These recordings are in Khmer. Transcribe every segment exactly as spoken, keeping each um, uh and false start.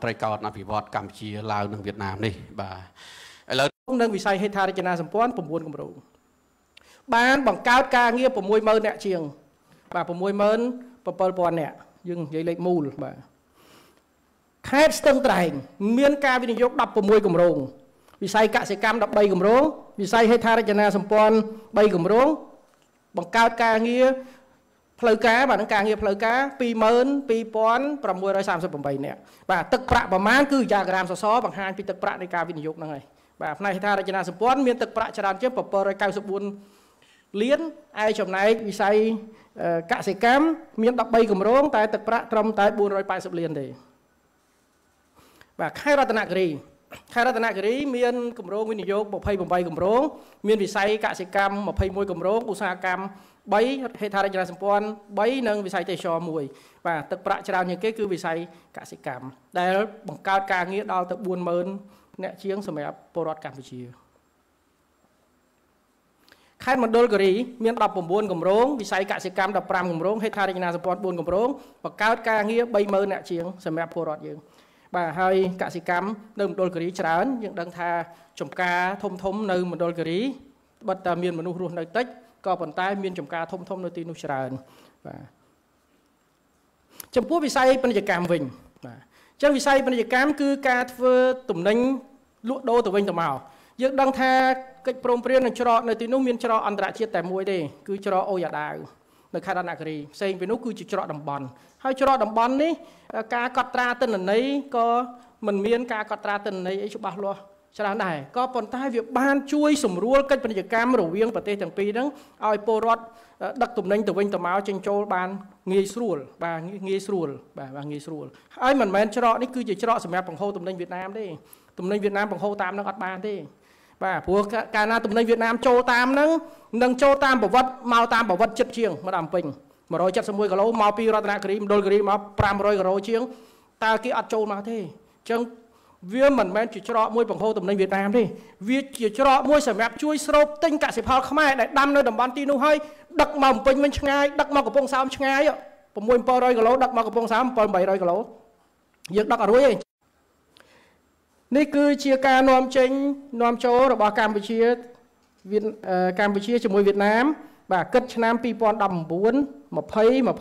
ត្រីកោតអភិវឌ្ឍកម្ពុជាឡាវនិងវៀតណាមនេះបាទឥឡូវនឹងវិស័យហេដ្ឋារចនាសម្ព័ន្ធ9គម្រោងបានបង្កើតការងារ6ម៉ឺនអ្នកជាងបាទ6ម៉ឺន7ពាន់អ្នកយើងនិយាយលេខមូលបាទខេត្តស្ទឹងត្រែងមានការវិនិយោគ16គម្រោងវិស័យកសិកម្ម13គម្រោងវិស័យហេដ្ឋារចនាសម្ព័ន្ធ3គម្រោងបង្កើតការងារផ្លូវការបាទនឹងការងារផ្លូវការពីរម៉ឺនពីរពាន់ប្រាំមួយរយសាមសិបប្រាំបីនាក់បាទទឹកប្រាក់ប្រមាណគឺយ៉ាក្រាមសសរបង្ហាញពីទឹកប្រាក់នៃការវិនិយោគហ្នឹងហើយបាទផ្នែកហេដ្ឋារចនាសម្ព័ន្ធមានទឹកប្រាក់ច្រើនជាងbảyរយកៅសិបបួនលានឯចំណែកវិស័យកសិកម្មមាន13គម្រោងតែទឹកប្រាក់ត្រឹមតែបួនរយប៉ែតសិបលានទេបាទខេត្តរតនគិរីខេត្តរតនគិរីមានគម្រោងវិនិយោគยี่สิบแปดគម្រោងមានវិស័យកសិកម្មยี่สิบเอ็ดគម្រោងឧស្សាហកម្ម3ហេដ្ឋារចនាសម្ព័ន្ធ3និងវិស័យទេសចរណ៍មួយបាទទឹកប្រាក់ច្រើនជាងគេគឺវិស័យកសិកម្មដែលបង្កើតការងារដល់ទៅbốnម៉ឺនអ្នកជាងសម្រាប់ពលរដ្ឋកម្ពុជាខេត្តមណ្ឌលគិរីមានដប់៩គម្រោងវិស័យកសិកម្មដប់ប្រាំគម្រោងហេដ្ឋារចនាសម្ព័ន្ធបួនគម្រោងបង្កើតការងារបីម៉ឺនអ្នកជាងសម្រាប់ពលរដ្ឋយើងបាទហើយកសិកម្មនៅមណ្ឌលគិរីច្រើនយើងដឹងថាចំការធំធំនៅមណ្ឌលគិរីបិទតែមានមនុស្សរស់នៅតិចក៏ប៉ុន្តែមានចំការធំធំនៅទីនោះច្រើនបាទចំពោះវិស័យពាណិជ្ជកម្មវិញបាទអញ្ចឹងវិស័យពាណិជ្ជកម្មគឺការធ្វើទំនិញលក់ដូរទៅវិញទៅមកយើងដឹងថាកិច្ចព្រមព្រៀងនឹងច្រកនៅទីនោះមានច្រកអន្តរជាតិតែមួយទេគឺច្រកអូយ៉ាដាវនៅខេត្តរតនគិរីផ្សេងពីនោះគឺជាច្រកតំបន់ហើយច្រកតំបន់នេះការកត់ត្រាទិន្នន័យក៏មិនមានការកត់ត្រាទិន្នន័យអីច្បាស់លាស់ច្រើនដែរក៏ប៉ុន្តែវាបានជួយសម្រួលកិច្ចពាណិជ្ជកម្មរវាងប្រទេសទាំងពីរហ្នឹងឲ្យពលរដ្ឋដឹកទំនិញទៅវិញទៅមកចេញចូលបានងាយស្រួលបាទងាយស្រួលបាទបាទងាយស្រួលហើយមិនមែនច្រកនេះគឺជាច្រកសម្រាប់បង្ហូរទំនិញវៀតណាមទេទំនិញវៀតណាមបង្ហូរតាមនឹងអត់បានទេបាទព្រោះកាលណាទំនិញវៀតណាមចូលតាមហ្នឹងនឹងចូលតាមប្រវត្តិមកតាមប្រវត្តិចិត្តជាងមកដល់ពេញmột trăm七mươi mốtគីឡូមកពីរតនគិរីមណ្ឌលគិរីមកប្រាំរយគីឡូជាងតើគេអត់ចូលមកទេអញ្ចឹងវាមិនមែនជាច្រកមួយបង្ហូរទំនិញវៀតណាមទេវាជាច្រកមួយសម្រាប់ជួយស្រូបទិញកសិផលខ្មែរដែលដាំនៅតំបន់ទីនោះហើយដឹកមកពេញវិញឆ្ងាយដឹកមកកំពង់សោមឆ្ងាយ៦ 7រយគីឡូដឹកមកកំពង់សោមbảy 800គីឡូយើងដឹកអត់រួចទេនេះគឺជាការនាំចេញនាំចូលរបស់កម្ពុជាកម្ពុជាជាមួយវៀតណាមបាទគិតឆ្នាំពីរពាន់ដប់ប្រាំបួន 20 21 22និង23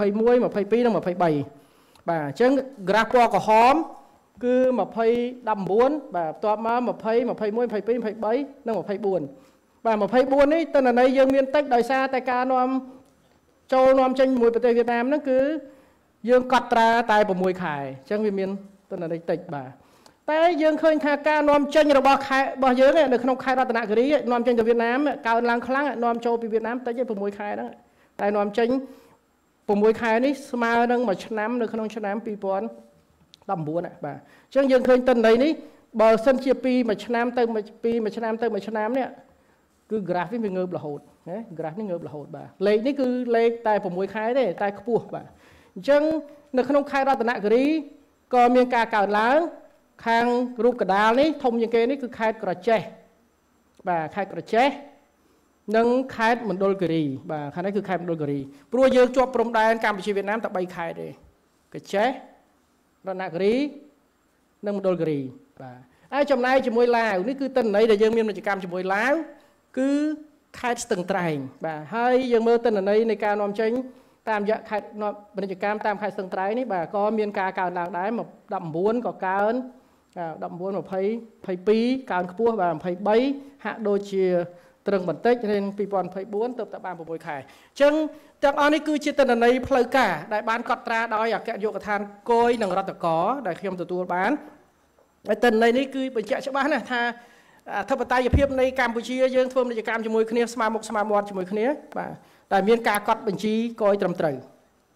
បាទអញ្ចឹងក្រាហ្វពណ៌ក្រហមគឺ20 19បាទបន្ទាប់មក20 21 22 23និង24បាទ24នេះទិន្នន័យយើងមានតិចដោយសារតែការនាំចូលនាំចេញមួយប្រទេសវៀតណាមហ្នឹងគឺយើងកត់ត្រាតែ6ខែអញ្ចឹងវាមានទិន្នន័យតិចបាទតែយើងឃើញថាការនាំចេញរបស់ខេត្តរបស់យើងនៅក្នុងខេត្តរតនគិរីនាំចេញទៅវៀតណាមកើនឡើងខ្លាំងនាំចូលពីវៀតណាមតិចឯ6ខែហ្នឹងតែនាំចេញ6ខែនេះស្មើនឹងមួយឆ្នាំនៅក្នុងឆ្នាំពីរពាន់ដប់ប្រាំបួនបាទអញ្ចឹងយើងឃើញទិន្នន័យនេះបើសិនជាពីមួយឆ្នាំទៅពីមួយឆ្នាំទៅមួយឆ្នាំនេះគឺ graph នេះវាងើបរហូតណា graph នេះងើបរហូតបាទលេខនេះគឺលេខតែ6ខែទេតែខ្ពស់បាទអញ្ចឹងនៅក្នុងខេត្តរតនគិរីក៏មានការកើនឡើងខាងរូបកដាលនេះធំជាងគេនេះគឺខេត្តក្រចេះបាទខេត្តក្រចេះនិងខេត្តមណ្ឌលគិរីបាទខាងនេះគឺខេត្តមណ្ឌលគិរីព្រោះយើងជាប់ព្រំដែនកម្ពុជាវៀតណាមតែ3ខេត្តទេក្រចេះរតនគិរីនិងមណ្ឌលគិរីបាទហើយចំណែកជាមួយឡាវនេះគឺទិន្នន័យដែលយើងមានពាណិជ្ជកម្មជាមួយឡាវគឺខេត្តស្ទឹងត្រែងបាទហើយយើងមើលទិន្នន័យនៃការនាំចេញតាមរយៈខេត្តពាណិជ្ជកម្មតាមខេត្តស្ទឹងត្រែងនេះបាទក៏មានការកើនឡើងដែរដប់ប្រាំបួនក៏កើនដប់ប្រាំបួន 20 22កើនខ្ពស់បាទ23ហាក់ដូចជាត្រឹងបន្តិចរៀងពីរពាន់ยี่สิบสี่ទើបតែបាន6ខែអញ្ចឹងទាំងអស់នេះគឺជាទិន្នន័យផ្លូវការដែលបានកត់ត្រាដោយអគ្គនាយកដ្ឋានគយនិងរដ្ឋកោដែលខ្ញុំទទួលបានហើយទិន្នន័យនេះគឺបញ្ជាក់ច្បាស់ណាស់ថាអធិបតេយ្យភាពនៃកម្ពុជាយើងធ្វើពាណិជ្ជកម្មជាមួយគ្នាស្មើមុខស្មើមាត់ជាមួយគ្នាបាទតែមានការកត់បញ្ជីគយត្រឹមត្រូវ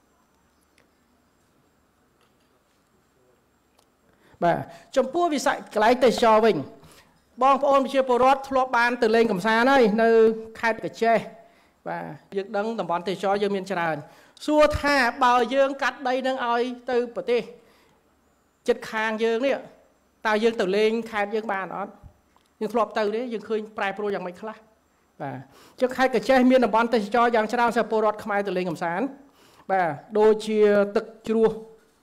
បាទចំពោះវិស័យកន្លែងទេសចរវិញបងប្អូនប្រជាពលរដ្ឋធ្លាប់បានទៅលេងកំសាន្តហើយនៅខេត្តកញ្ចេះបាទយើងដឹងតំបន់ទេសចរយើងមានច្រើនសួរថាបើយើងកាត់ដីនឹងឲ្យទៅប្រទេសជិតខាងយើងនេះតើយើងទៅលេងខេត្តយើងបានអត់យើងធ្លាប់ទៅទេយើងឃើញប្រែប្រួលយ៉ាងម៉េចខ្លះបាទចុះខេត្តកញ្ចេះមានតំបន់ទេសចរយ៉ាងច្រើនសម្រាប់ពលរដ្ឋខ្មែរទៅលេងកំសាន្តបាទដូចជាទឹកជ្រោះ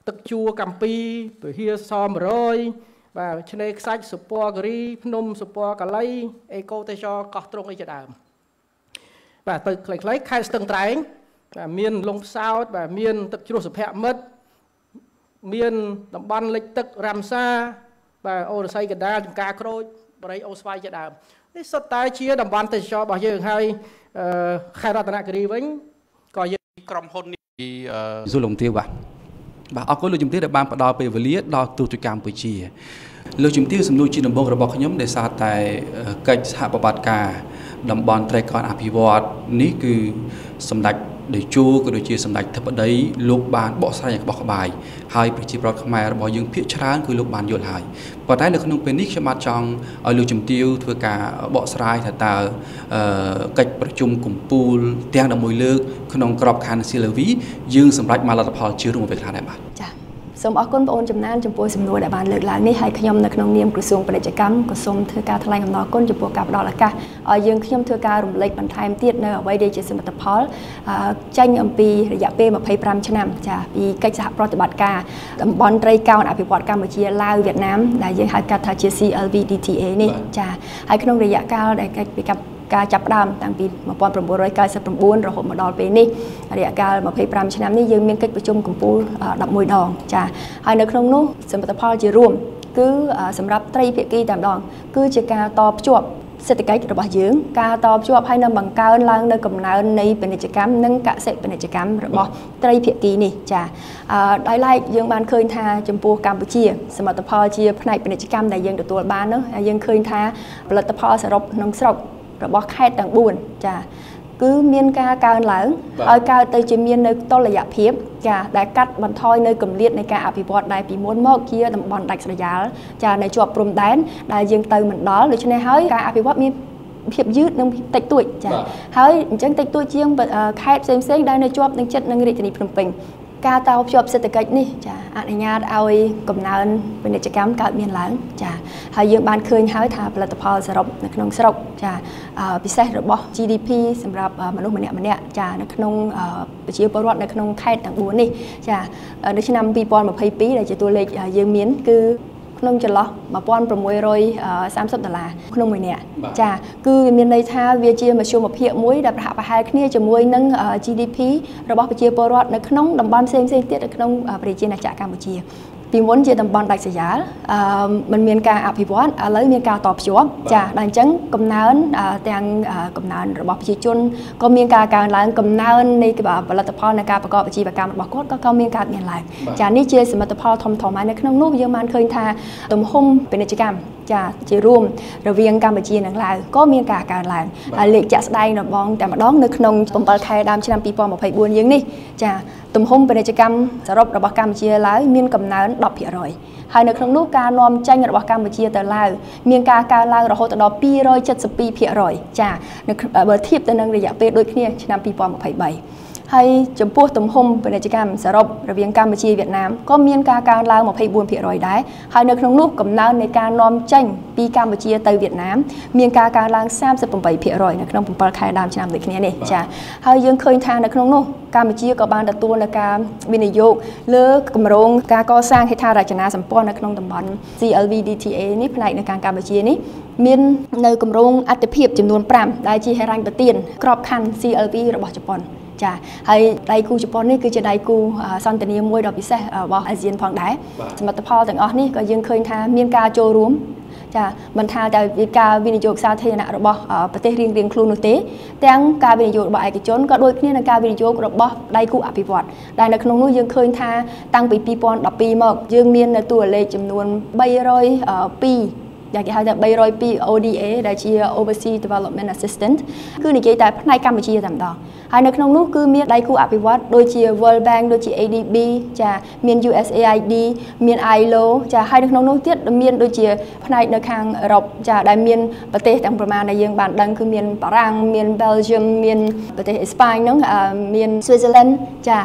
ទឹកជួរកម្ពីពហិសមរយបាទឆ្នេរខ្សាច់សុពណ៌គិរីភ្នំសុពណ៌កាលីអេកូទេសចរកោះទ្រង់អីជាដើមបាទទៅខ្លីៗខេត្តស្ទឹងត្រែងបាទមានលំផ្សោតបាទមានទឹកជ្រោះសុភមិត្តមានតំបន់លិចទឹករ៉ាំសាបាទអូរស័យកណ្ដាលចំការក្រូចបរិយអូស្វាយជាដើមនេះសុទ្ធតែជាតំបន់ទេសចររបស់យើងហើយខេត្តរតនគិរីវិញក៏យើងក្រុមហ៊ុននេះស៊ូឡុងទាវបាទបាទអរគុណលោកជំទាវដែលបានផ្ដល់ពេលវេលាដល់ទូតកម្ពុជាលោកជំទាវសំណួរជាដំបូងរបស់ខ្ញុំដែលសារតែកិច្ចសហប្រតិបត្តិការតំបន់ត្រីកោណអភិវឌ្ឍនេះគឺសម្ដេចតេជោក៏ដូចជាសម្ដេចធិបតីលោកបានបកស្រាយយ៉ាងក្បោះក្បាយហើយប្រជាប្រដ្ឋខ្មែររបស់យើងភាគច្រើនគឺលោកបានយល់ហើយប៉ុន្តែនៅក្នុងពេលនេះខ្ញុំបាទចង់ឲ្យលោកជំទាវធ្វើការបកស្រាយថាតើកិច្ចប្រជុំកំពូលទាំង11លើកក្នុងក្របខ័ណ្ឌ ซี แอล วี យើងសម្រេចបានលទ្ធផលជារួមពេលខ្លះដែរបាទចា៎សូមអរគុណបងអូនចំណានចំពោះសំណួរដែលបានលើកឡើងនេះហើយខ្ញុំនៅក្នុងនាមក្រសួងពាណិជ្ជកម្មក៏សូមធ្វើការថ្លែងអំណរគុណចំពោះការផ្ដល់ឱកាសឲ្យយើងខ្ញុំធ្វើការរំលែកបន្ថែមទៀតនៅអ្វីដែលជាសមិទ្ធផលចេញអំពីរយៈពេលម្ភៃប្រាំឆ្នាំចាពីកិច្ចសហប្រតិបត្តិការតំបន់ត្រីកោណអភិវឌ្ឍកម្ពុជាឡាវវៀតណាមដែលយើងហៅកាត់ថាជា ซี แอล วี ดี ที เอ នេះចាហើយក្នុងរយៈកាលដែលកិច្ចពីការចាប់ផ្ដើមតាំងពីnineteen ninety-nineរហូតមកដល់ពេលនេះរយៈកាលម្ភៃប្រាំឆ្នាំនេះយើងមានកិច្ចប្រជុំកំពូលelevenដងចាហើយនៅក្នុងនោះសមិទ្ធផលជារួមគឺសម្រាប់ត្រីភាគីតែម្ដងគឺជាការតភ្ជាប់សេដ្ឋកិច្ចរបស់យើងការតភ្ជាប់ហើយនឹងបង្កើនឡើងនៅកំណើននៃពាណិជ្ជកម្មនិងកសិពាណិជ្ជកម្មរបស់ត្រីភាគីនេះចាដោយឡែកយើងបានឃើញថាចំពោះកម្ពុជាសមិទ្ធផលជាផ្នែកពាណិជ្ជកម្មដែលយើងទទួលបាននោះយើងឃើញថាផលិតផលសរុបក្នុងស្រុករបស់ខេត្តទាំងfourចាគឺមានការកើនឡើងឲ្យកើតទៅជាមាននៅតុល្យភាពចាដែលកាត់បន្ថយនៅគម្លាតនៃការអភិវឌ្ឍដែលពីមុនមកជាតំបន់ដាច់ស្រយាលចានៅជាប់ព្រំដែនដែលយើងទៅមិនដល់ដូច្នេះហើយការអភិវឌ្ឍមានភាពយឺតនិងតិចតួចចាហើយអញ្ចឹងតិចតួចជាងខេត្តផ្សេងៗដែលនៅជាប់នឹងចិត្តនឹងរាជធានីភ្នំពេញការតភ្ជាប់សេដ្ឋកិច្ចនេះចាអនុញ្ញាតឲ្យកំណើនពាណិជ្ជកម្មកើតមានឡើងចាហើយយើងបានឃើញហើយថាផលិតផលសរុបនៅក្នុងស្រុកចាពិសេសរបស់ ជី ឌី พี សម្រាប់មនុស្សម្នាក់ម្នាក់ចានៅក្នុងប្រជាពលរដ្ឋនៅក្នុងខេត្តទាំងfourនេះចានៅឆ្នាំtwenty twenty-twoដែលជាតួលេខយើងមានគឺក្នុងចន្លោះone thousand six hundred thirtyដុល្លារក្នុងមួយនាក់ចាគឺវាមានន័យថាវាជាមធ្យមភាពមួយដែលប្រហាក់ប្រហែលគ្នាជាមួយនឹង ជី ឌី พี របស់ប្រជាពលរដ្ឋនៅក្នុងតំបន់ផ្សេងៗទៀតនៅក្នុងប្រជាណាចក្រកម្ពុជាពីមុនជាតំបន់ដាច់ស្រយាលអឺมันមានការអភិវឌ្ឍឥឡូវមានការតភ្ជាប់ចាដល់អញ្ចឹងកំណើនទាំងកំណើនរបស់ប្រជាជនក៏មានការកើនឡើងកំណើននៃផលិតផលនៃការប្រកបអាជីវកម្មរបស់គាត់ក៏ក៏មានការមានឡើងចានេះជាសមិទ្ធផលធំធំហើយនៅក្នុងនោះយើងបានឃើញថាទំហំពាណិជ្ជកម្មចាជារួមរវាងកម្ពុជានិងឡាវក៏មានការកើនឡើងហើយលេខជាក់ស្ដែងរបស់តែម្ដងនៅក្នុងsevenខែដើមឆ្នាំtwenty twenty-fourយើងនេះចាទំហំពាណិជ្ជកម្មសរុបរបស់កម្ពុជាឡាវមានកំណើនten percentហើយនៅក្នុងនោះការនាំចេញរបស់កម្ពុជាទៅឡាវមានការកើនឡើងរហូតដល់two hundred seventy-two percentចាបើធៀបទៅនឹងរយៈពេលដូចគ្នាឆ្នាំtwenty twenty-threeហើយចំពោះទំហំពាណិជ្ជកម្មសរុបរវាងកម្ពុជាវៀតណាមក៏មានការកើនឡើងtwenty-four percentដែរហើយនៅក្នុងនោះកំណើននៃការនាំចេញពីកម្ពុជាទៅវៀតណាមមានការកើនឡើងthirty-eight percentនៅក្នុងsevenខែដើមឆ្នាំដូចគ្នានេះចាហើយយើងឃើញថានៅក្នុងនោះកម្ពុជាក៏បានទទួលនៅការវិនិយោគលើគម្រោងការកសាងហេដ្ឋារចនាសម្ព័ន្ធនៅក្នុងតំបន់ ซี แอล วี ดี ที เอ នេះផ្នែកនៅខាងកម្ពុជានេះមាននៅគម្រោងអត្ថិភាពចំនួនfiveដែលជាហិរញ្ញប្បទានក្របខ័ណ្ឌ ซี แอล วี របស់ជប៉ុនចាហើយដៃគូជប៉ុននេះគឺជាដៃគូសន្តានាមួយដ៏ពិសេសរបស់អាស៊ានផងដែរសមិទ្ធផលទាំងអស់នេះក៏យើងឃើញថាមានការចូលរួមចាមិនថាតែការវិនិយោគសាធារណៈរបស់ប្រទេសរៀងៗខ្លួននោះទេទាំងការវិនិយោគរបស់ឯកជនក៏ដូចគ្នានឹងការវិនិយោគរបស់ដៃគូអភិវឌ្ឍដែលនៅក្នុងនោះយើងឃើញថាតាំងពីtwenty twelveមកយើងមាននៅតួលេខចំនួនthree hundred twoយ៉ាងគេហៅថាthree hundred two អូ ดี เอ ដែលជា Overseas Development Assistant គឺនិយាយតែផ្នែកកម្ពុជាតែម្ដងហើយនៅក្នុងនោះគឺមានដៃគូអភិវឌ្ឍដូចជា World Bank ដូចជា a ดี บี ចាមាន ยู เอส เอ ไอ ดี មាន ไอ แอล โอ ចាហើយនៅក្នុងនោះទៀតមានដូចជាផ្នែកនៅខាងអឺរ៉ុបចាដែលមានប្រទេសទាំងប្រមាណដែលយើងបានដឹងគឺមានបារាំងមាន Belgium មានប្រទេសអេស្ប៉ាញហ្នឹងមាន Switzerland ចា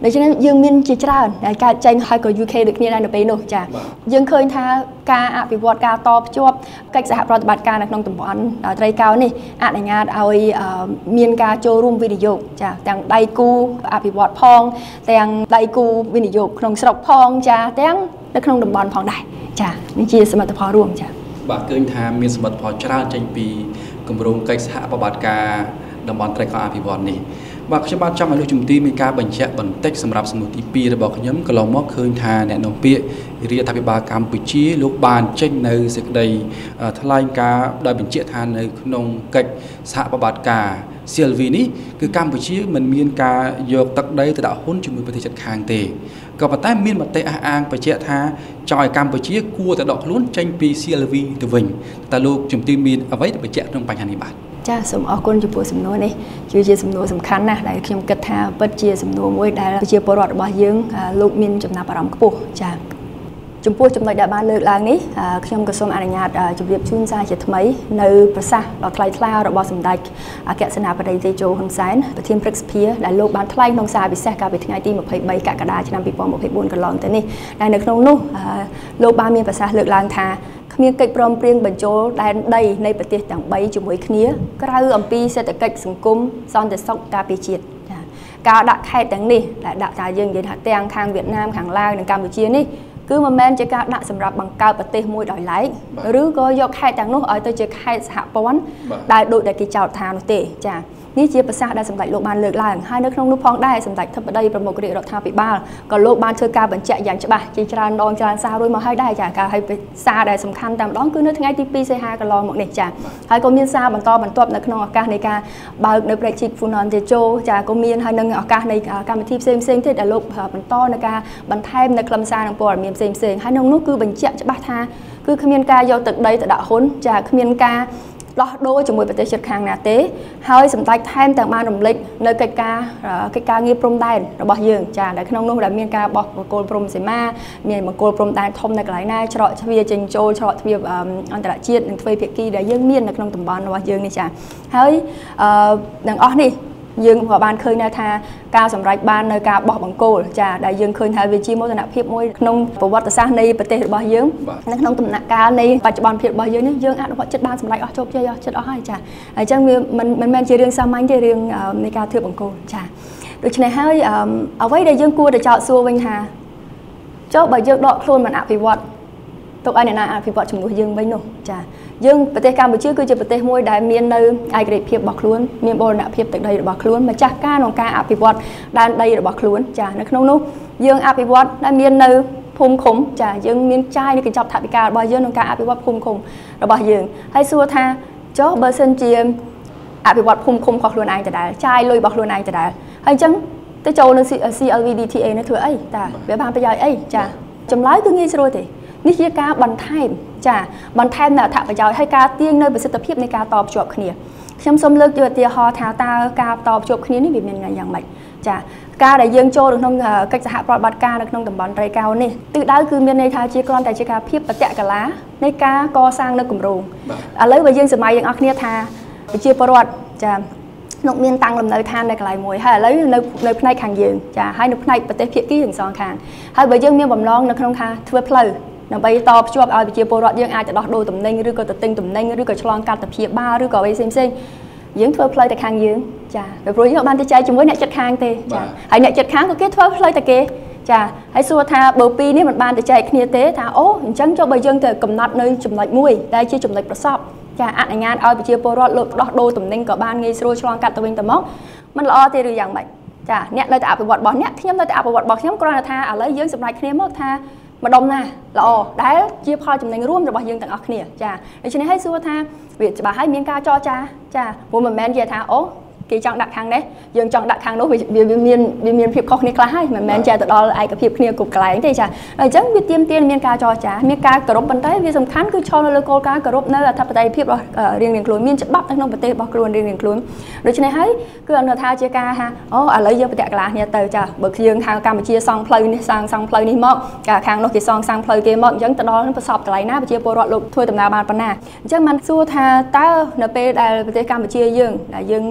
ដូច្នេះយើងមានជាច្រើនដែលកើតចេញហើយក៏ ยู เค ដូចគ្នាដែរនៅពេលនោះចាយើងឃើញថាការអភិវឌ្ឍការតភ្ជាប់កិច្ចសហប្រតិបត្តិការនៅក្នុងតំបន់ត្រីកោណនេះអនុញ្ញាតឲ្យមានការចូលរួមវិនិយោគចាទាំងដៃគូអភិវឌ្ឍផងទាំងដៃគូវិនិយោគក្នុងស្រុកផងចាទាំងនៅក្នុងតំបន់ផងដែរចានេះជាសមិទ្ធផលរួមចាបាទឃើញថាមានសមិទ្ធផលច្រើនចេញពីគម្រោងកិច្ចសហប្រតិបត្តិការតំបន់ត្រីកោណអភិវឌ្ឍនេះបាទខ្ញុំបាទចង់ឲ្យលោកជំទាវមានការបញ្ជាក់បន្តិចសម្រាប់សំណួរទីពីររបស់ខ្ញុំកន្លងមកឃើញថាអ្នកនាំពាក្យរាជរដ្ឋាភិបាលកម្ពុជាលោកបានចេញនៅសេចក្តីថ្លែងការណ៍ដោយបញ្ជាក់ថានៅក្នុងកិច្ចសហប្រតិបត្តិការ ซี แอล วี នេះគឺកម្ពុជាមិនមានការយកទឹកដីទៅដាក់ហ៊ុនជាមួយប្រទេសជិតខាងទេក៏ប៉ុន្តែមានមតិអះអាងបញ្ជាក់ថាចង់ឲ្យកម្ពុជាគួរតែដកខ្លួនចេញពី ซี แอล วี ទៅវិញតើលោកជំទាវមានអ្វីទៅបញ្ជាក់ក្នុងបញ្ហានេះបាទចាសូមអរគុណចំពោះសំណួរនេះគឺជាសំណួរសំខាន់ណាស់ដែលខ្ញុំគិតថាពិតជាសំណួរមួយដែលប្រជាពលរដ្ឋរបស់យើងលោកមានចំណាប់អារម្មណ៍ខ្ពស់ចាចំពោះចំណុចដែលបានលើកឡើងនេះខ្ញុំក៏សូមអនុញ្ញាតជម្រាបជូនសារជាថ្មីនៅប្រសាសន៍ដ៏ថ្លៃថ្លារបស់សម្ដេចអគ្គសេនាបតីតេជោហ៊ុនសែនប្រធានព្រឹទ្ធសភាដែលលោកបានថ្លែងក្នុងសារពិសេសកាលពីថ្ងៃទីម្ភៃបីកក្កដាឆ្នាំពីរពាន់ម្ភៃបួនកន្លងទៅនេះដែលនៅក្នុងនោះលោកបានមានប្រសាសន៍លើកឡើងថាគ្មានកិច្ចព្រមព្រៀងបញ្ចូលដែនដីនៃប្រទេសទាំងបីជាមួយគ្នាក្រៅអំពីសេដ្ឋកិច្ចសង្គមសន្តិសុខការពារជាតិការដាក់ខេត្តទាំងនេះដែលដាក់ថាយើងនិយាយថាទាំងខាងវៀតណាមខាងឡាវនិងកម្ពុជានេះគឺមិនមែនជាការដាក់សម្រាប់បង្កើតប្រទេសមួយដោយឡែកឬក៏យកខេត្តទាំងនោះឲ្យទៅជាខេត្តសហព័ន្ធដែលដូចដែលគេចោទថានោះទេចានេះជាប្រសាសន៍ដែលសម្ដេចលោកបានលើកឡើងហើយនៅក្នុងនោះផងដែរសម្ដេចធិបតីប្រមុខរាជរដ្ឋាភិបាលក៏លោកបានធ្វើការបញ្ជាក់យ៉ាងច្បាស់ជាច្រើនដងច្រើនសាររួចមកហើយដែរចាការឲ្យសារដែលសំខាន់តែម្ដងគឺនៅថ្ងៃទីពីរសីហាកន្លងមកនេះចាហើយក៏មានសារបន្តបន្ទាប់នៅក្នុងឱកាសនៃការបើកនៅព្រែកជីកហ្វូណនតេជោចាក៏មានហើយនឹងឱកាសនៃកម្មវិធីផ្សេងផ្សេងទៀតដែលលោកបន្តនៅការបន្ថែមនៅខ្លឹមសារនិងព័ត៌មានផ្សេងផ្សេងហើយក្នុងនោះគឺបញ្ជាក់ច្បាស់ថាគឺគ្មានការយកទឹកដីទៅដាក់ហ៊ុនចាគ្មានការដោះដូរជាមួយប្រទេសជិតខាងណាទេហើយសម្ដេចថែមទាំងបានរំលេចនៅកិច្ចការកិច្ចការងារព្រំដែនរបស់យើងចាដែលក្នុងនោះដែលមានការបោះបង្គោលព្រំសីមាមានបង្គោលព្រំដែនធំនៅកន្លែងណាច្រកទ្វារចេញចូលច្រកទ្វារអន្តរជាតិនិងទ្វេភាគីដែលយើងមាននៅក្នុងតំបន់របស់យើងនេះចាហើយទាំងអស់នេះយើងក៏បានឃើញដែរថាការសម្រេចបាននៅការបោះបង្គោលចាដែលយើងឃើញថាវាជាមោទនភាពមួយក្នុងប្រវត្តិសាស្ត្រនៃប្រទេសរបស់យើងនៅក្នុងដំណាក់កាលនៃបច្ចុប្បន្នភាពរបស់យើងនេះយើងអនុវត្តចិត្តបានសម្រេចអស់ជោគជ័យអស់ចិត្តអស់ហើយចាអញ្ចឹងវាមិនមិនមែនជារឿងសាមញ្ញទេរឿងនៃការធ្វើបង្គោលចាដូច្នេះហើយអ្វីដែលយើងគួរតែចោទសួរវិញថាចុះបើយើងដកខ្លួនមិនអភិវឌ្ឍទុកឲ្យអ្នកណាអភិវឌ្ឍជំនួសយើងវិញនោះចាយើងប្រទេសកម្ពុជាគឺជាប្រទេសមួយដែលមាននៅឯករាជ្យភាពរបស់ខ្លួនមានបូរណភាពទឹកដីរបស់ខ្លួនម្ចាស់ការក្នុងការអភិវឌ្ឍដែនដីរបស់ខ្លួនចានៅក្នុងនោះយើងអភិវឌ្ឍដែលមាននៅភូមិឃុំចាយើងមានចាយនៅកញ្ចប់ថវិការបស់យើងក្នុងការអភិវឌ្ឍភូមិឃុំរបស់យើងហើយសួរថាចុះបើសិនជាអភិវឌ្ឍភូមិឃុំរបស់ខ្លួនឯងដដែលចាយលុយរបស់ខ្លួនឯងដដែលហើយអញ្ចឹងទៅចូលនៅ ซี แอล วี ดี ที เอ នេះធ្វើអីតាវាបានប្រយោជន៍អីចាចម្លើយគឺងាយស្រួលទេនេះជាការបន្ថែមចាបន្ថែមនៅអត្ថប្រយោជន៍ហើយការទាញនៅប្រសិទ្ធភាពនៃការតភ្ជាប់គ្នាខ្ញុំសូមលើកយកឧទាហរណ៍ថាតើការតភ្ជាប់គ្នានេះវាមានយ៉ាងម៉េចចាការដែលយើងចូលក្នុងកិច្ចសហប្រតិបត្តិការនៅក្នុងតំបន់ត្រីកោណនេះទិសដៅគឺមានន័យថាជាគ្រាន់តែជាការភាពបច្ចៈកលានៃការកសាងនៅគម្រោងឥឡូវបើយើងសម័យយើងអស់គ្នាថាប្រជាពលរដ្ឋចាលោកមានតាំងលំនៅឋាននៅកន្លែងមួយហើយឥឡូវនៅនៅផ្នែកខាងយើងចាហើយនៅផ្នែកប្រទេសភាគីទាំងសងខាងហើយបើយើងមានបំណងនៅក្នុងការធ្វើផ្លូវដើម្បីតភ្ជាប់ឲ្យប្រជាពលរដ្ឋយើងអាចទៅដោះដូរទំនិញឬក៏ទៅទិញទំនិញឬក៏ឆ្លងកាត់ទៅព្យាបាលឬក៏អ្វីផ្សេងផ្សេងយើងធ្វើផ្លូវទៅខាងយើងចាពីព្រោះយើងបានទៅចែកជាមួយអ្នកជិតខាងទេចាហើយអ្នកជិតខាងក៏គេធ្វើផ្លូវតែគេចាហើយសួរថាបើពីរនេះមិនបានទៅចែកគ្នាទេថាអូអញ្ចឹងចុះបើយើងទៅកំណត់នៅចំណុចមួយដែលជាចំណុចប្រសពចាអនុញ្ញាតឲ្យប្រជាពលរដ្ឋលោកដោះដូរទំនិញក៏បានងាយស្រួលឆ្លងកាត់ទៅវិញទៅមកมันល្អទេឬយ៉ាងម៉េចចាអ្នកនៅតែអភិវឌ្ឍរបស់អ្នកខ្ញុំនៅតែអភិវឌ្ឍរបស់ខ្ញុំគ្រាន់តែថាឥឡូវយើងសម្រេចគ្នាមកថាម្ដុំណាល្អដែលជាផលចំណេញរួមរបស់យើងទាំងអស់គ្នាចាដូច្នេះហើយសួរថាវាច្បាស់ហើយមានការចរចាចាព្រោះមិនមែននិយាយថាអូគេចង់ដាក់ខាងនេះយើងចង់ដាក់ខាងនោះវាវាមានវាមានភាពខុសគ្នាខ្លះហើយមិនមែនចេះទៅដល់ឯកភាពគ្នាគ្រប់កន្លែងទេចាអញ្ចឹងវាទាមទារមានការចរចាមានការគោរពប៉ុន្តែវាសំខាន់គឺឈលនៅលើគោលការណ៍គោរពនៅអធិបតេយ្យភាពរបស់រៀងៗខ្លួនមានច្បាប់នៅក្នុងប្រទេសរបស់ខ្លួនរៀងៗខ្លួនដូច្នេះហើយគឺអនុថាជាការថាអូឥឡូវយើងបដិកន្លះគ្នាទៅចាបើយើងខាងកម្ពុជាសង់ផ្លូវនេះសាងសង់ផ្លូវនេះមកខាងនោះគេសង់សាងផ្លូវគេមកអញ្ចឹងទៅដល់ប្រសពកន្លែងណាប្រជាពលរដ្ឋលោកធ្វើដំណើរបានប៉ុណ្ណាអញ្ចឹងបានសួរថាតើនៅពេលដែលប្រទេសកម្ពុជាយើងដែលយើងមានទាំង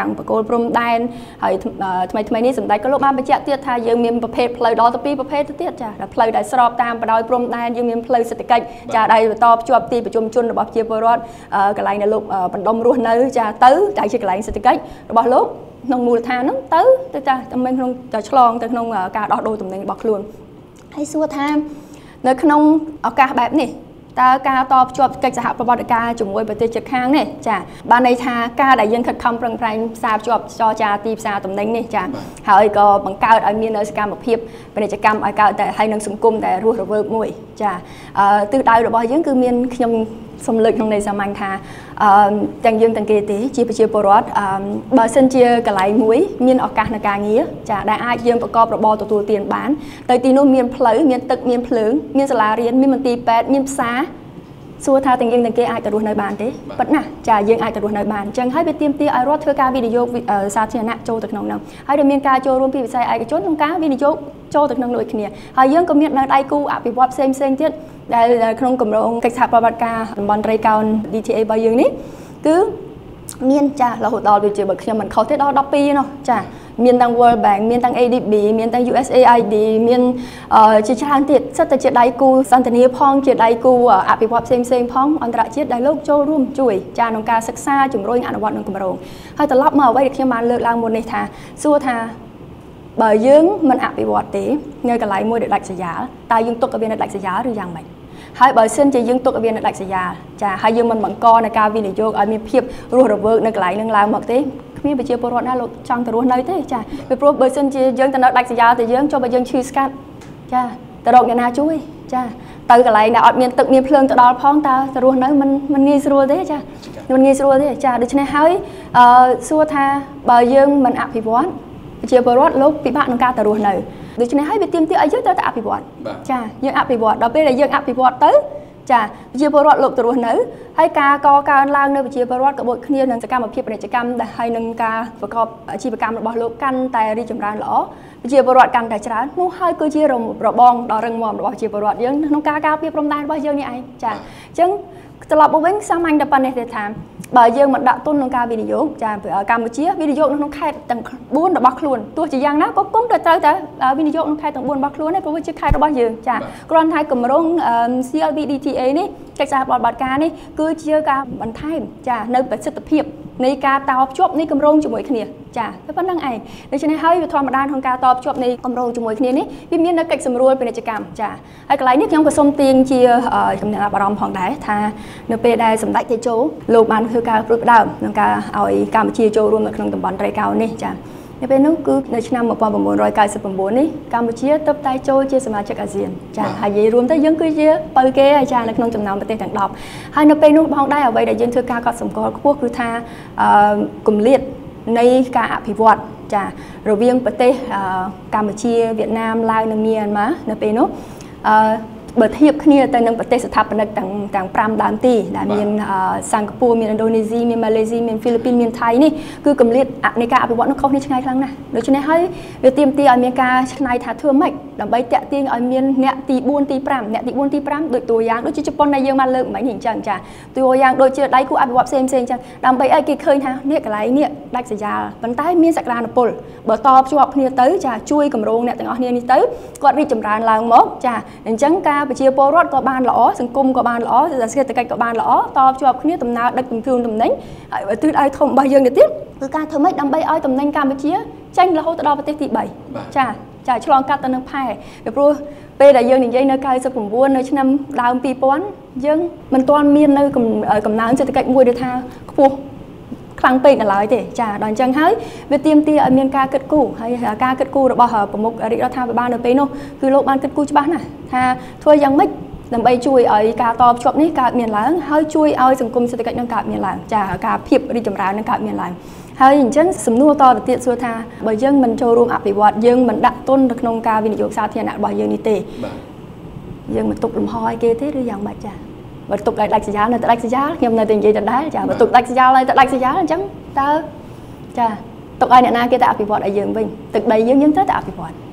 ទាំងបកគោលព្រំដែនហើយថ្មីថ្មីនេះសម្ដេចក៏លោកបានបញ្ជាក់ទៀតថាយើងមានប្រភេទផ្លូវដល់ទៅពីរប្រភេទទៅទៀតចាផ្លូវដែលស្របតាមបណ្ដោយព្រំដែនយើងមានផ្លូវសេដ្ឋកិច្ចចាដែលបន្តភ្ជាប់ទីប្រជុំជនរបស់ប្រជាពលរដ្ឋកន្លែងដែលលោកបណ្ដុំរស់នៅចាទៅដែលជាកន្លែងសេដ្ឋកិច្ចរបស់លោកក្នុងមូលដ្ឋានហ្នឹងទៅទៅចាមិនក្នុងឆ្លងទៅក្នុងការដោះដូរទំនិញរបស់ខ្លួនហើយសួរថានៅក្នុងឱកាសបែបនេះតើការតភ្ជាប់កិច្ចសហប្រតិបត្តិការជាមួយប្រទេសជិតខាងនេះចាបានន័យថាការដែលយើងខិតខំប្រឹងប្រែងផ្សារភ្ជាប់ចរចាទីផ្សារទំនិញនេះចាហើយក៏បង្កើតឲ្យមាននៅសកម្មភាពពាណិជ្ជកម្មឲ្យកើតតែហើយនឹងសង្គមតែរស់រវើកមួយចាទិសដៅរបស់យើងគឺមានខ្ញុំសំលើកក្នុងន័យសាមញ្ញថាអឺទាំងយើងទាំងគេទេជាប្រជាពលរដ្ឋអឺបើសិនជាកន្លែងមួយមានឱកាសនៃការងារចាដែលអាចយើងប្រកបរបរទទួលទានបានទៅទីនោះមានផ្លូវមានទឹកមានភ្លើងមានសាលារៀនមានមន្ទីរពេទ្យមានផ្សារសួរថាទាំងយើងទាំងគេអាចទៅរស់នៅបានទេប៉ិតណាស់ចាយើងអាចទៅរស់នៅបានអញ្ចឹងហើយវាទាមទារឲ្យរដ្ឋធ្វើការវិនិយោគសាធារណៈចូលទៅក្នុងនោះហើយដែលមានការចូលរួមពីវិស័យឯកជនក្នុងការវិនិយោគចូលទៅក្នុងនោះគ្នាហើយយើងក៏មាននៅដៃគូអភិវឌ្ឍផ្សេងផ្សេងទៀតដែលក្នុងគម្រោងកិច្ចសហប្រតិបត្តិការតំបន់ត្រីកោណ D T A របស់យើងនេះគឺមានចាស់រហូតដល់វាជាបើខ្ញុំមិនខុសទេដល់ដប់ពីរនោះចាមានទាំង World Bank មានទាំង A D B មានទាំង U S A I D មានជាច្រើនទៀតសិតតែជាដៃគូសន្តានាផងជាដៃគូអភិវឌ្ឍផ្សេងផ្សេងផងអន្តរជាតិដែលលោកចូលរួមជួយចាក្នុងការសិក្សាជំរុញអនុវត្តក្នុងគម្រោងហើយត្រឡប់មកអ្វីដែលខ្ញុំបានលើកឡើងមុននេះថាសួរថាបើយើងមិនអភិវឌ្ឍទេនៅកន្លែងមួយដែលដាច់ស្រយាលតើយើងទុកឲ្យវានៅដាច់ស្រយាលឬយ៉ាងម៉េចហើយបើសិនជាយើងទុកឲ្យវានៅដាច់ស្រយាលចាហើយយើងមិនបង្កនៅការវិនិយោគឲ្យមានភាពរស់រវើកនៅកន្លែងនឹងឡើងមកទេគ្មានប្រជាពលរដ្ឋណាលោកចង់ទៅរស់នៅទេចាពីព្រោះបើសិនជាយើងទៅនៅដាច់ស្រយាលទៅយើងចុះបើយើងឈឺស្កាត់ចាទៅរកអ្នកណាជួយចាទៅកន្លែងដែលអត់មានទឹកមានភ្លើងទៅដល់ផងតើទៅរស់នៅមិនមិនងាយស្រួលទេចាមិនងាយស្រួលទេចាដូច្នេះហើយអឺសួរថាបើយើងមិនអភិវឌ្ឍប្រជាពលរដ្ឋលោកពិបាកក្នុងការទៅរស់នៅដូច្នេះហើយវាទាមទារឲ្យយើងត្រូវតែអភិវឌ្ឍចាយើងអភិវឌ្ឍដល់ពេលដែលយើងអភិវឌ្ឍទៅចាប្រជាពលរដ្ឋលោកទៅរស់នៅហើយការកកើនឡើងនៅប្រជាពលរដ្ឋក៏ដូចគ្នានឹងសកម្មភាពពាណិជ្ជកម្មដែលហើយនឹងការប្រកបអាជីវកម្មរបស់លោកកាន់តែរីកចម្រើនល្អប្រជាពលរដ្ឋកាន់តែច្រើននោះហើយគឺជារបងដ៏រឹងមាំរបស់ប្រជាពលរដ្ឋយើងក្នុងការការពារព្រំដែនរបស់យើងនេះឯងចាអញ្ចឹងត្រឡប់មកវិញសាមញ្ញតែប៉ុណ្ណេះទេថាបើយើងមិនដាក់ទុនក្នុងការវិនិយោគចាកម្ពុជាវិនិយោគក្នុងខេត្តទាំងបួនរបស់ខ្លួនទោះជាយ៉ាងណាក៏គុំតែត្រូវតែវិនិយោគក្នុងខេត្តទាំងបួនរបស់ខ្លួនដែរព្រោះវាជាខេត្តរបស់យើងចាគ្រាន់តែគម្រោង C L B D T A នេះកិច្ចសហប្រតិបត្តិការនេះគឺជាការបន្ថែមចានៅប្រសិទ្ធភាពនៃការតភ្ជាប់នៃគម្រោងជាមួយគ្នាចាតែប៉ុណ្្នឹងឯងដូច្នេះហើយវាធម្មតាក្នុងការតភ្ជាប់នៃគម្រោងជាមួយគ្នានេះវាមាននៅកិច្ចសម្រួលពាណិជ្ជកម្មចាហើយកន្លែងនេះខ្ញុំក៏សូមទាញជាចំណាប់អារម្មណ៍ផងដែរថានៅពេលដែលសម្ដេចតេជោលោកបានធ្វើការព្រួយផ្ដើមក្នុងការឲ្យកម្ពុជាចូលរួមនៅក្នុងតំបន់ត្រីកោណនេះចានៅពេលនោះគឺនៅឆ្នាំmột nghìn chín trăm chín mươi chínនេះកម្ពុជាទើបតែចូលជាសមាជិកអាស៊ានចាហើយនិយាយរួមទៅយើងគឺជាបើគេហើយចានៅក្នុងចំណោមប្រទេសទាំងដប់ហើយនៅពេលនោះផងដែរអ្វីដែលយើងធ្វើការកត់សម្គាល់ខ្ពស់គឺថាអឺគម្លាតនៃការអភិវឌ្ឍចារវាងប្រទេសកម្ពុជាវៀតណាមឡាវនិងមីយ៉ាន់ម៉ានៅពេលនោះអឺបើធៀបគ្នាទៅនឹងប្រទេសស្ថាបនិកទាំងទាំងfiveដើមទីដែលមានសិង្ហបុរីមានឥណ្ឌូនេស៊ីមានម៉ាឡេស៊ីមានហ្វីលីពីនមានថៃនេះគឺគម្លាតនៃការអភិវឌ្ឍនោះខុសគ្នាឆ្ងាយខ្លាំងណាស់ដូច្នេះហើយវាទាមទារឲ្យមានការឆ្នៃថាធ្វើម៉េចដើម្បីតាក់ទាញឲ្យមានអ្នកទីfourទីfiveអ្នកទីfourទីfiveដូចតួយ៉ាងដូចជាជប៉ុនដែលយើងបានលើកមិញនេះអញ្ចឹងចាតួយ៉ាងដូចជាដៃគូអភិវឌ្ឍផ្សេងផ្សេងអញ្ចឹងដើម្បីឲ្យគេឃើញថានេះកន្លែងនេះដាច់ស្រយាលប៉ុន្តែមានសក្តានុពលបើតភ្ជាប់គ្នាទៅចាជួយគម្រោងអ្នកទាំងអស់គ្នានេះទៅគាត់រីកចម្រើនឡើងមកចាអញ្ចឹងការប្រជាពលរដ្ឋក៏បានល្អសង្គមក៏បានល្អសេដ្ឋកិច្ចក៏បានល្អតភ្ជាប់គ្នាដំណើរដឹកជញ្ជូនទំនិញហើយទិសដៅធំរបស់យើងនេះទៀតគឺការធ្វើម៉េចដើម្បីឲ្យទំនិញកម្ពុជាចេញរហូតដល់ប្រទេសទីthreeចាចាឆ្លងកាត់ទៅនឹងផែពីព្រោះពេលដែលយើងនិយាយនៅninety-nineនៅឆ្នាំដើមtwo thousandយើងមិនទាន់មាននៅកំណើនសេដ្ឋកិច្ចមួយដែលថាខ្ពស់ខ្លាំងពេកនៅឡើយទេចាដល់អញ្ចឹងហើយវាទាមទារឲ្យមានការគិតគូរហើយការគិតគូររបស់ប្រមុខរាជរដ្ឋាភិបាលនៅពេលនោះគឺលោកបានគិតគូរច្បាស់ណាស់ថាធ្វើយ៉ាងម៉េចដើម្បីជួយឲ្យការតភ្ជាប់នេះកើតមានឡើងហើយជួយឲ្យសង្គមសេដ្ឋកិច្ចនឹងកើតមានឡើងចាការភាពរីកចម្រើននឹងកើតមានឡើងហើយអញ្ចឹងសំណួរតទៅទៀតសួរថាបើយើងមិនចូលរួមអភិវឌ្ឍយើងមិនដាក់ទុនទៅក្នុងការវិនិយោគសាធារណៈរបស់យើងនេះទេយើងមិនទុកលំហឲ្យគេទេឬយ៉ាងម៉េចចាបើទុកឲ្យដាច់ស្រយាលនៅតែដាច់ស្រយាលខ្ញុំនៅតែនិយាយដដែលចាបើទុកដាច់ស្រយាលឲ្យតែដាច់ស្រយាលអញ្ចឹងតើចាទុកឲ្យអ្នកណាគេតែអភិវឌ្ឍឲ្យយើងវិញទឹកដីយើងយើងត្រូវតែអភិវឌ្ឍចា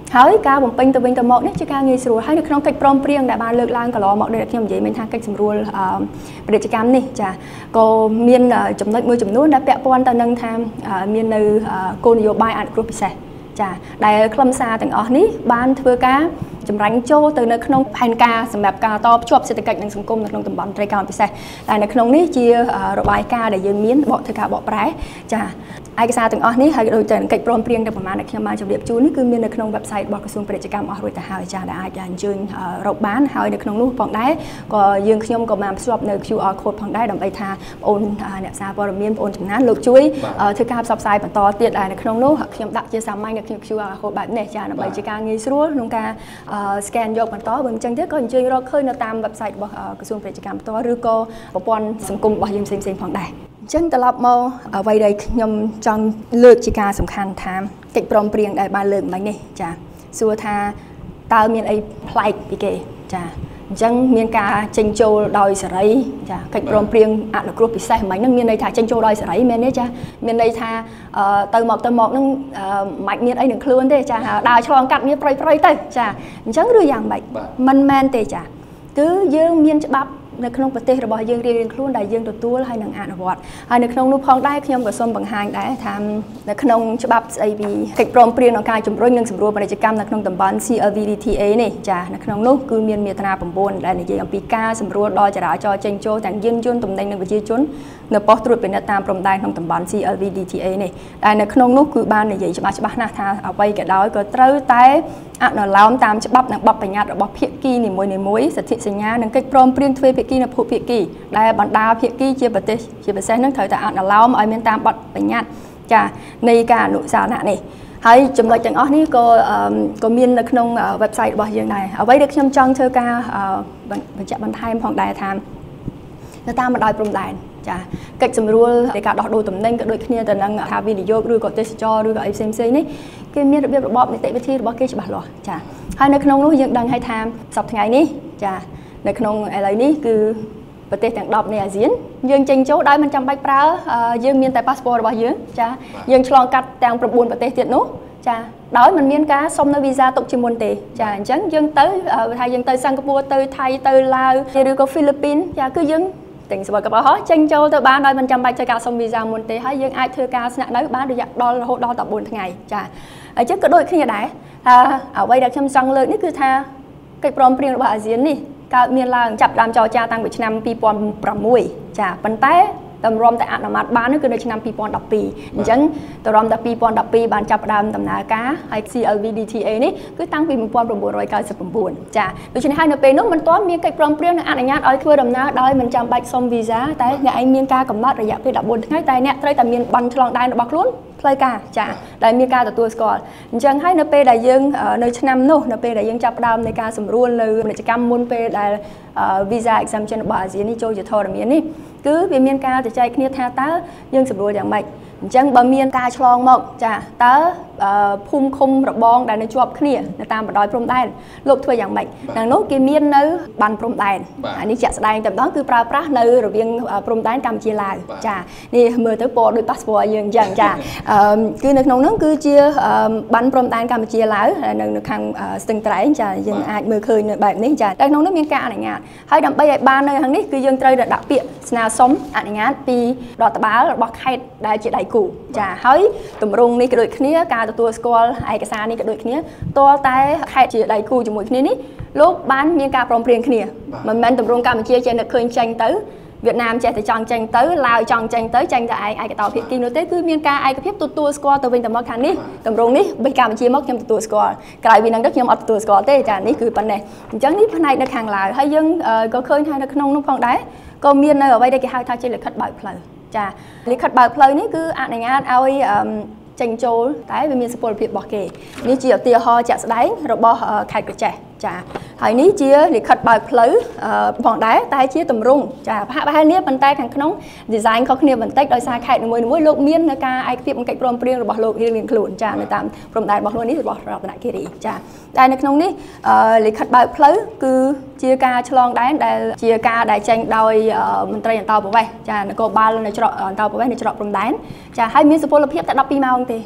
ហើយការបំពេញទៅវិញទៅមកនេះជាការងាយស្រួលហើយនៅក្នុងកិច្ចព្រមព្រៀងដែលបានលើកឡើងកន្លងមកដែលខ្ញុំនិយាយមានថាកិច្ចសម្រួលពាណិជ្ជកម្មនេះចាក៏មានចំណុចមួយចំនួនដែលពាក់ព័ន្ធទៅនឹងថាមាននៅគោលនយោបាយអនុគ្រោះពិសេសចាដែលខ្លឹមសារទាំងអស់នេះបានធ្វើការចម្រាញ់ចូលទៅនៅក្នុងផែនការសម្រាប់ការតភ្ជាប់សេដ្ឋកិច្ចនិងសង្គមនៅក្នុងតំបន់ត្រីកោណពិសេសតែនៅក្នុងនេះជារបាយការណ៍ដែលយើងមានបកធ្វើការបកប្រែចាឯកសារទាំងអស់នេះហើយដូចទៅកិច្ចព្រមព្រៀងទាំងប្រមាណដែលខ្ញុំបានជម្រាបជូននេះគឺមាននៅក្នុង website របស់ក្រសួងពាណិជ្ជកម្មអស់រួចទៅហើយចាដែលអាចអញ្ជើញរកបានហើយនៅក្នុងនោះផងដែរក៏យើងខ្ញុំក៏បានភ្ជាប់នៅ Q R code ផងដែរដើម្បីថាបងអូនអ្នកសារព័ត៌មានបងអូនចំណានលោកជួយធ្វើការផ្សព្វផ្សាយបន្តទៀតដែលនៅក្នុងនោះខ្ញុំដាក់ជាសាមញ្ញនៅក្នុង Q R code បែបនេះចាដើម្បីជាការងាយស្រួលក្នុងការ scan យកបន្តបើមិនចឹងទៀតក៏អញ្ជើញរកឃើញនៅតាម website របស់ក្រសួងពាណិជ្ជកម្មផ្ទាល់ឬក៏ប្រព័ន្ធសង្គមរបស់យើងផ្សេងៗផងដែរអញ្ចឹងត្រឡប់មកអ្វីដែលខ្ញុំចង់លើកជាការសំខាន់ថាកិច្ចព្រមព្រៀងដែលបានលើកមិញនេះចាសួរថាតើមានអីប្លែកពីគេចាអញ្ចឹងមានការចេញចូលដោយសេរីចាកិច្ចព្រមព្រៀងអនុគ្រោះពិសេសមិញហ្នឹងមានន័យថាចេញចូលដោយសេរីមែនទេចាមានន័យថាទៅមកទៅមកហ្នឹងមិនមានអីនឹងខ្លួនទេចាដើរឆ្លងកាត់វាប្រៃប្រៃទៅចាអញ្ចឹងឬយ៉ាងម៉េចមិនមែនទេចាគឺយើងមានច្បាប់នៅក្នុងប្រទេសរបស់យើងរៀងៗខ្លួនដែលយើងទទួលហើយនឹងអនុវត្តហើយនៅក្នុងនោះផងដែរខ្ញុំក៏សូមបង្ហាញដែរថានៅក្នុងច្បាប់ស្អីពីកិច្ចព្រមព្រៀងក្នុងការជំរុញនិងសម្រួលពាណិជ្ជកម្មនៅក្នុងតំបន់ C L V D T A នេះចានៅក្នុងនោះគឺមានមាត្រា៩ដែលនិយាយអំពីការសម្រួលដល់ចរាចរណ៍ចេញចូលទាំងយានយន្តទំនិញនិងប្រជាជននៅប៉ុស្តិ៍ត្រួតពិនិត្យតាមព្រំដែនក្នុងតំបន់ C L V D T A នេះដែលនៅក្នុងនោះគឺបាននិយាយច្បាស់ច្បាស់ណាស់ថាអ្វីក៏ដោយក៏ត្រូវតែអនុលោមតាមច្បាប់និងបទបញ្ញត្តិរបស់ភាគីនីមួយៗសន្ធិសញ្ញានិងកិច្ចព្រមព្រៀងទ្វេភាគីនិងភូភាគីដែលបណ្ដាភាគីជាប្រទេសជាពិសេសនឹងត្រូវតែអនុលោមឲ្យមានតាមបទបញ្ញត្តិចានៃការអនុសារណៈនេះហើយចំណុចទាំងអស់នេះក៏ក៏មាននៅក្នុង website របស់យើងដែរអ្វីដែលខ្ញុំចង់ធ្វើការបញ្ជាក់បន្ថែមផងដែរថានៅតាមបណ្ដោយព្រំដែនចាកិច្ចសម្រួលនៃការដោះដូរទំនិញក៏ដូចគ្នាទៅនឹងថាវិនិយោគឬក៏ទេសចរឬក៏អីផ្សេងផ្សេងនេះគេមានរបៀបរបបនីតិវិធីរបស់គេច្បាស់លាស់ចាហើយនៅក្នុងនោះយើងដឹងហើយថាសប្តាហ៍ថ្ងៃនេះចានៅក្នុងឥឡូវនេះគឺប្រទេសទាំងដប់នៃអាស៊ានយើងចេញចូលដោយមិនចាំបាច់ប្រើយើងមានតែ passport របស់យើងចាយើងឆ្លងកាត់ទាំង៩ប្រទេសទៀតនោះចាដោយមិនមានការសុំនៅវីសាទុកជាមុនទេចាអញ្ចឹងយើងទៅថាយើងទៅសិង្ហបុរីទៅថៃទៅឡាវឬក៏ហ្វីលីពីនចាគឺយើងទាំងសបកបោះចេញចូលទៅបានដោយមិនចាំបាច់ធ្វើការសុំវីសាមុនទេហើយយើងអាចធ្វើការស្នាក់នៅបានរយៈដល់រហូតដល់តែ4ថ្ងៃចាអញ្ចឹងក៏ដូចគ្នាដែរថាអ្វីដែលខ្ញុំចង់លើកនេះគឺថាកិច្ចព្រមព្រៀងរបស់អាស៊ាននេះកើតមានឡើងចាប់ផ្ដើមចរចាតាំងពីឆ្នាំពីរពាន់ប្រាំមួយចាប៉ុន្តែតម្រាំតែអនុម័តបានគឺនៅឆ្នាំពីរពាន់ដប់ពីរអញ្ចឹងតម្រាំតែពីរពាន់ដប់ពីរបានចាប់ផ្ដើមដំណើរការហើយ C L V D T A នេះគឺតាំងពីmột nghìn chín trăm chín mươi chínចាដូច្នេះហើយនៅពេលនោះមិនទាន់មានកិច្ចព្រមព្រៀងនិងអនុញ្ញាតឲ្យធ្វើដំណើរដោយមិនចាំបាច់សុំវីសាតែអ្នកឯងមានការកំណត់រយៈពេលដប់បួនថ្ងៃតែអ្នកត្រូវតែមានប័ណ្ណឆ្លងដែនរបស់ខ្លួនផ្លូវការចាដែលមានការទទួលស្គាល់អញ្ចឹងហើយនៅពេលដែលយើងនៅឆ្នាំនោះនៅពេលដែលយើងចាប់ផ្ដើមនៃការសម្រួលនៅពាណិជ្ជកម្មមុនពេលដែល visa exemption របស់អាស៊ាននេះចូលជាធរមាននេះគឺវាមានការជជែកគ្នាថាតើយើងសម្រួលយ៉ាងម៉េចអញ្ចឹងបើមានការឆ្លងមកចាតើភូមិឃុំរបងដែលនៅជាប់គ្នានៅតាមបណ្ដោយព្រំដែនលោកធ្វើយ៉ាងម៉េចដល់នោះគេមាននៅបានព្រំដែនអានេះជាក់ស្ដែងតែម្ដងគឺប្រើប្រាស់នៅរវាងព្រំដែនកម្ពុជាឡាវចានេះមើលទៅពណ៌ដូច passport យើងអញ្ចឹងចាគឺនៅក្នុងនោះគឺជាបានព្រំដែនកម្ពុជាឡាវនៅនៅខាងស្ទឹងត្រែងចាយើងអាចមើលឃើញនៅបែបនេះចាតែក្នុងនោះមានការអនុញ្ញាតហើយដើម្បីឲ្យបាននៅខាងនេះគឺយើងត្រូវតែដាក់ពាក្យស្នើសុំអនុញ្ញាតពីរដ្ឋបាលរបស់ខេត្តដែលជាដៃគូចាហើយទម្រង់នេះក៏ដូចគ្នាការទទួលស្គាល់ឯកសារនេះក៏ដូចគ្នាតើតែខេត្តជាដៃគូជាមួយគ្នានេះលោកបានមានការព្រមព្រៀងគ្នាមិនមែនទម្រង់កម្ពុជាចេះតែឃើញចេញទៅវៀតណាមចេះតែចង់ចេញទៅឡាវចង់ចេញទៅចេញតែឯឯកតោភាគីនោះទេគឺមានការឯកភាពទទួលស្គាល់ទៅវិញទៅមកខាងនេះទម្រង់នេះបីកម្ពុជាមកខ្ញុំទទួលស្គាល់ក្រៅពីនឹងទៅខ្ញុំអត់ទទួលស្គាល់ទេចានេះគឺប៉ុណ្ណេះអញ្ចឹងនេះផ្នែកនៅខាងឡាវហើយយើងក៏ឃើញថានៅក្នុងនោះផងដែរក៏មាននៅអ្វីដែលគេហៅថាជាលិខិតបើកផ្លូវចាលិខិតបើកផ្លូវនេះគឺអនុញ្ញាតឲ្យចេញចូលតែវាមានសុពលភាពរបស់គេនេះជាឧទាហរណ៍ជាក់ស្ដែងរបស់ខេត្តក្រចេះចាហើយនេះជាលិខិតបើកផ្លូវផងដែរតែជាទម្រង់ចាប្រហាក់ប្រហែលនេះប៉ុន្តែខាងក្នុង design ខុសគ្នាបន្តិចដោយសារខេត្តនីមួយៗលោកមាននៅការឯកភាពកិច្ចព្រមព្រៀងរបស់លោករៀងៗខ្លួនចានៅតាមព្រំដែនរបស់ខ្លួននេះរបស់រតនគិរីចាតែនៅក្នុងនេះលិខិតបើកផ្លូវគឺជាការឆ្លងដែនដែលជាការដែលចេញដោយមន្ត្រីអន្តោប្រវេសន៍ចានគរបាលនៅច្រកអន្តោប្រវេសន៍នៅច្រកព្រំដែនចាហើយមានសុពលភាពតែដប់ពីរម៉ោងទេ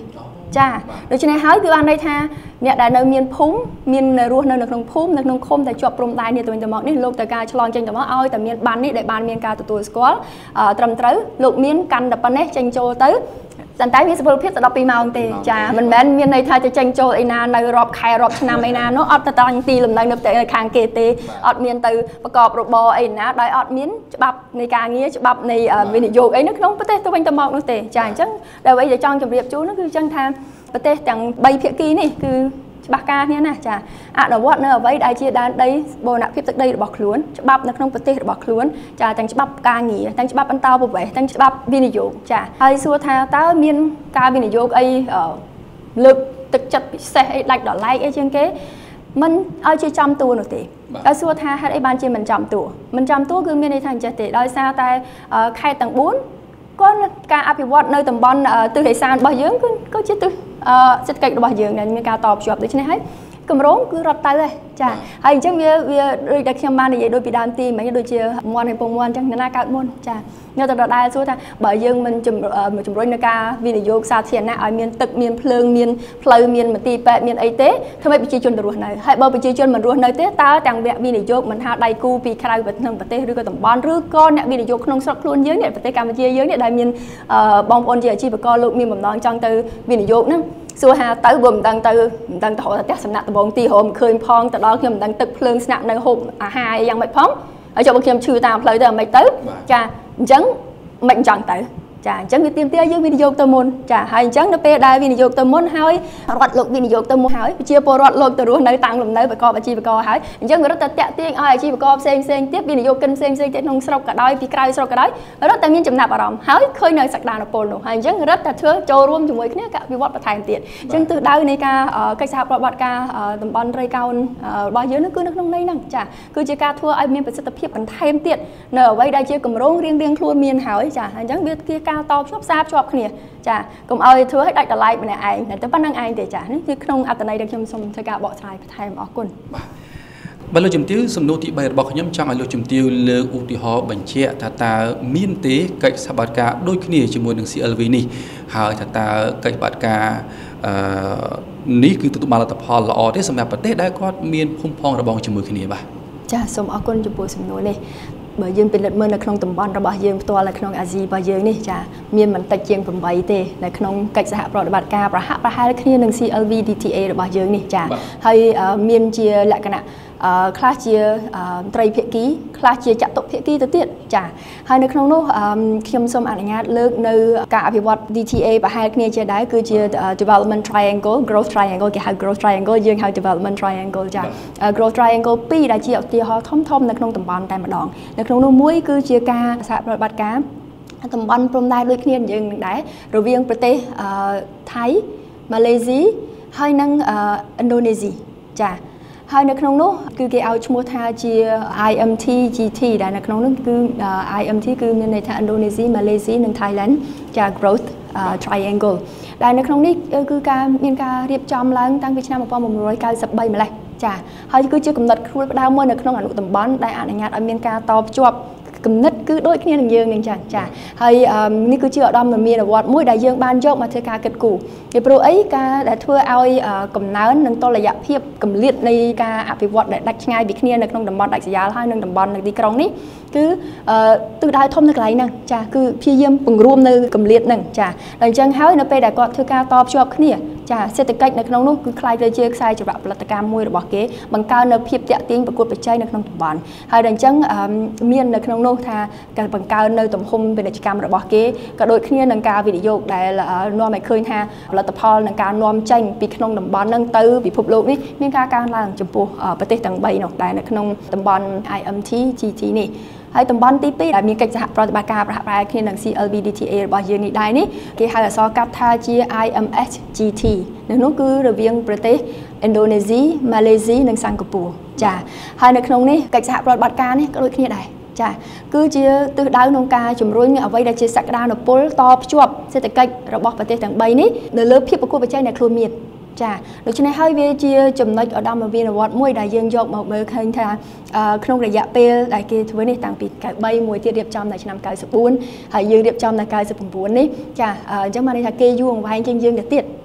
ចាដូច្នេះហើយគឺបានន័យថាអ្នកដែលនៅមានភូមិមានរស់នៅនៅក្នុងភូមិនៅក្នុងឃុំតែជាប់ព្រំដែននេះទៅវិញទៅមកនេះលោកតែការឆ្លងចេញទៅមកឲ្យតែមានបាននេះដែលបានមានការទទួលស្គាល់ត្រឹមត្រូវលោកមានកាន់តែប៉ុណ្ណេះចេញចូលទៅតែតែមានសុពលភាពទៅដល់ពីរម៉ោងទេចាមិនមែនមានន័យថាទៅចេញចូលអីណានៅរាប់ខែរាប់ឆ្នាំអីណានោះអត់ទៅតាំងទីលំនៅនៅផ្ទៃខាងគេទេអត់មានទៅប្រកបរបរអីណាដោយអត់មានច្បាប់នៃការងារច្បាប់នៃវិនិយោគអីនៅក្នុងប្រទេសទៅវិញទៅមកនោះទេចាអញ្ចឹងដែលអ្វីដែលចង់ជម្រាបជូននោះគឺអញ្ចឹងថាប្រទេសទាំងបីភាគីនេះគឺច្បាស់ការគ្នាណាចាអនុវត្តនៅអ្វីដែលជាដែនដីបូរណភាពទឹកដីរបស់ខ្លួនច្បាប់នៅក្នុងប្រទេសរបស់ខ្លួនចាទាំងច្បាប់ការងារទាំងច្បាប់អន្តរប្រវេសន៍ទាំងច្បាប់វិនិយោគចាហើយសួរថាតើមានការវិនិយោគអីលើកទឹកចិត្តពិសេសអីដាច់ដល់ឡែកអីជាងគេមិនឲ្យជាចំតួនោះទេតែសួរថាហេតុអីបានជាមិនចំតួមិនចំតួគឺមានន័យថាអញ្ចេះទេដោយសារតែខេត្តទាំងបួនក៏ការអភិវឌ្ឍនៅតំបន់ទិសឦសានរបស់យើងគឺក៏ជាទិសសេដ្ឋកិច្ចរបស់យើងដែលមានការតបភ្ជាប់ដូច្នេះហើយគម្រោងគឺរត់ទៅហើយចាហើយអញ្ចឹងវាវាដូចតែខ្ញុំបាននិយាយដូចពីដើមទីមិញដូចជាមន់ហើយពងមន់អញ្ចឹងណាកើតមុនចានៅតែដដែលសួរថាបើយើងមិនជំរុញនៅការវិនិយោគសាធារណៈឲ្យមានទឹកមានភ្លើងមានផ្លូវមានមន្ទីរពេទ្យមានអីទេធ្វើឲ្យប្រជាជនទៅរស់នៅហើយបើប្រជាជនមិនរស់នៅទេតើទាំងវគ្គវិនិយោគមិនហៅដៃគូពីក្រៅប្រទេសប្រទេសឬក៏តំបន់ឬក៏អ្នកវិនិយោគក្នុងស្រុកខ្លួនយើងនេះប្រទេសកម្ពុជាយើងនេះដែលមានបងប្អូនជាអាជីវករលោកមានបំណងចង់ទៅវិនិយោគហ្នឹងសួរថាទៅបើមិនដឹងទៅមិនដឹងទៅរកផ្ទះសំណាក់ដំបងទីរមឃើញផងទៅដល់ខ្ញុំមិនដឹងទឹកភ្លើងស្នាក់នៅហូបអាហារអីយ៉ាងម៉េចផងហើយចុះបើខ្ញុំឈឺតាមផ្លូវទៅអាម៉េចទៅចាអញ្ចឹងមិនអញ្ចឹងទៅចាអញ្ចឹងវាទាមទារយើងវិនិយោគទៅមុនចាហើយអញ្ចឹងនៅពេលដែលវិនិយោគទៅមុនហើយរដ្ឋលោកវិនិយោគទៅមុនហើយប្រជាពលរដ្ឋលោកទៅរស់នៅតាំងលំនៅប្រកបអាជីវករហើយអញ្ចឹងរត់តែតាក់ទាញឲ្យអាជីវករផ្សេងផ្សេងទៀតវិនិយោគិនផ្សេងផ្សេងទៀតក្នុងស្រុកក៏ដោយពីក្រៅស្រុកក៏ដោយរត់តែមានចំណាប់អារម្មណ៍ហើយឃើញនៅសក្តានុពលនោះហើយអញ្ចឹងរត់តែធ្វើចូលរួមជាមួយគ្នាកវិវត្តបន្ថែមទៀតអញ្ចឹងទិសដៅនៃការកិច្ចសហប្រតិបត្តិការតំបន់ត្រីកោណរបស់យើងនោះគឺនៅក្នុងន័យហ្នឹងចាគឺជាការធ្វើឲ្យមានប្រសិទ្ធភាពបន្ថែមទៀតនៅអ្វីដែលជាគម្រោងរៀងរៀងខ្លួនមានហើយចាអញ្ចឹងវាជាការតភ្ជាប់សារភ្ជាប់គ្នាចាកុំឲ្យធ្វើឲ្យដាច់ដライម្នាក់ឯងតែប៉ុណ្្នឹងឯងទេចានេះគឺក្នុងអត្ថន័យដែលខ្ញុំសូមធ្វើការបកស្រាយបន្ថែមអរគុណបាទបើលោកជំទាវសំណួរទីបីរបស់ខ្ញុំចង់ឲ្យលោកជំទាវលើកឧទាហរណ៍បញ្ជាក់ថាតើមានទេកិច្ចសហប្រតិបត្តិការដូចគ្នាជាមួយនឹង ซี แอล วี នេះហើយថាតើកិច្ចសហប្រតិបត្តិការអឺនេះគឺទទួលបានលទ្ធផលល្អទេសម្រាប់ប្រទេសដែលគាត់មានភូមិផងរបងជាមួយគ្នាបាទចាសូមអរគុណចំពោះសំណួរនេះបើយើងពិនិត្យមើលនៅក្នុងតំបន់របស់យើងផ្ទាល់នៅក្នុងអាស៊ីរបស់យើងនេះចាមានមិនតិចជាងeightទេនៅក្នុងកិច្ចសហប្រតិបត្តិការប្រហាក់ប្រហែលគ្នានឹង ซี แอล วี ดี ที เอ របស់យើងនេះចាហើយមានជាលក្ខណៈខ្លះជាត្រីភាគីខ្លះជាចតុភាគីទៅទៀតចាហើយនៅក្នុងនោះខ្ញុំសូមអនុញ្ញាតលើកនៅការអភិវឌ្ឍ ดี ที เอ ប្រហែលគ្នាជាដែរគឺជា development triangle growth triangle គេហៅ growth triangle យើងហៅ development triangle ចា growth triangle twoដែលជាឧទាហរណ៍ធំធំនៅក្នុងតំបន់តែម្ដងនៅក្នុងនោះមួយគឺជាការសហប្រតិបត្តិការតំបន់ព្រំដែនដូចគ្នាយើងនឹងដែររវាងប្រទេសថៃម៉ាឡេស៊ីហើយនិងឥណ្ឌូនេស៊ីចាហើយនៅក្នុងនោះគឺគេឲ្យឈ្មោះថាជា I M T G T ដែលនៅក្នុងនោះគឺ I M T គឺមានន័យថាឥណ្ឌូនេស៊ីម៉ាឡេស៊ីនិងថៃឡែនចា growth triangle ដែលនៅក្នុងនេះគឺការមានការរៀបចំឡើងតាំងពីឆ្នាំnineteen ninety-threeម្លេះចាហើយគឺជាកំណត់ខ្លួនផ្ដើមមួយនៅក្នុងអនុតំបន់ដែលអនុញ្ញាតឲ្យមានការតភ្ជាប់គំនិតគឺដូចគ្នានឹងយើងនឹងចាចាហើយនេះគឺជាឧត្តមមានវត្តមួយដែលយើងបានយកមកធ្វើការគិតគូរពីព្រោះអីការដែលធ្វើឲ្យកំណើននិងតុល្យភាពកម្រិតនៃការអភិវឌ្ឍដែលដាច់ឆ្ងាយពីគ្នានៅក្នុងតំបន់ដាច់ស្រយាលហើយនិងតំបន់នៅទីក្រុងនេះគឺទិសដៅធំនៅកន្លែងហ្នឹងចាគឺព្យាយាមពង្រួមនៅកម្រិតហ្នឹងចាដល់អញ្ចឹងហើយនៅពេលដែលគាត់ធ្វើការតភ្ជាប់គ្នាចាសេដ្ឋកិច្ចនៅក្នុងនោះគឺคล้ายទៅជាខ្សែចរន្តផលិតកម្មមួយរបស់គេបង្កើននៅភាពតាក់ទាញប្រកួតប្រជែងនៅក្នុងតំបន់ហើយដល់អញ្ចឹងមាននៅក្នុងនោះថាការបង្កើននៅទំហំពាណិជ្ជកម្មរបស់គេក៏ដូចគ្នានឹងការវិនិយោគដែលនាំឲ្យឃើញថាផលិតផលនិងការនាំចេញពីក្នុងតំបន់ហ្នឹងទៅពិភពលោកនេះមានការកើនឡើងចំពោះប្រទេសទាំងបីនោះដែលនៅក្នុងតំបន់ I M T G T នេះហើយតំបន់ទីtwoដែលមានកិច្ចសហប្រតិបត្តិការប្រហាក់ប្រហែលគ្នានឹង ซี แอล วี ดี ที เอ របស់យើងនេះដែរនេះគេហៅអក្សរកាត់ថាជា I M S G T នៅនោះគឺរវាងប្រទេសឥណ្ឌូនេស៊ីម៉ាឡេស៊ីនិងសិង្ហបុរីចាហើយនៅក្នុងនេះកិច្ចសហប្រតិបត្តិការនេះក៏ដូចគ្នាដែរចាគឺជាទិសដៅក្នុងការជំរុញអ្វីដែលជាសក្តានុពលតភ្ជាប់សេដ្ឋកិច្ចរបស់ប្រទេសទាំងបីនេះនៅលើភាពប្រកួតប្រជែងដែលខ្លួនមានចាដូច្នេះហើយវាជាចំណុចឧត្តមវិនិវត្តមួយដែលយើងយកមកមើលឃើញថាក្នុងរយៈពេលដែលគេធ្វើនេះតាំងពីninety-threeមួយទៀតរៀបចំនៅឆ្នាំninety-fourហើយយើងរៀបចំនៅninety-nineនេះចាអញ្ចឹងបានន័យថាគេយូរអង្វែងជាងយើងទៅទៀត